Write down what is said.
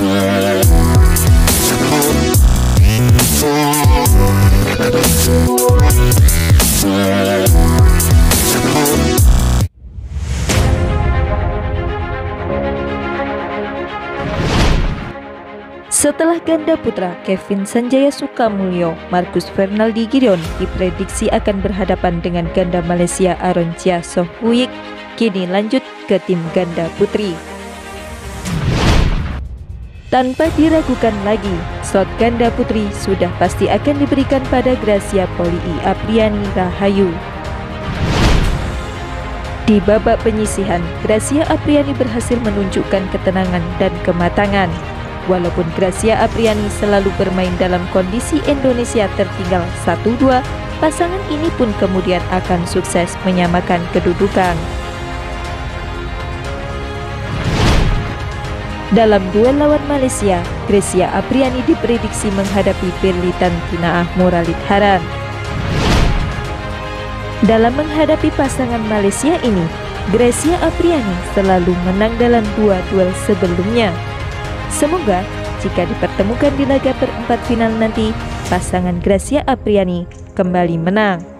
Setelah ganda putra Kevin Sanjaya Sukamulyo, Marcus Fernaldi Gideon diprediksi akan berhadapan dengan ganda Malaysia Aroncia Sohwuyik, kini lanjut ke tim ganda putri. Tanpa diragukan lagi, slot ganda putri sudah pasti akan diberikan pada Gracia Polii Apriani Rahayu. Di babak penyisihan, Gracia Apriani berhasil menunjukkan ketenangan dan kematangan. Walaupun Gracia Apriani selalu bermain dalam kondisi Indonesia tertinggal 1-2, pasangan ini pun kemudian akan sukses menyamakan kedudukan. Dalam duel lawan Malaysia, Gracia Apriani diprediksi menghadapi Berlitan Tinaah Moralit Haran. Dalam menghadapi pasangan Malaysia ini, Gracia Apriani selalu menang dalam 2 duel sebelumnya. Semoga jika dipertemukan di laga perempat final nanti, pasangan Gracia Apriani kembali menang.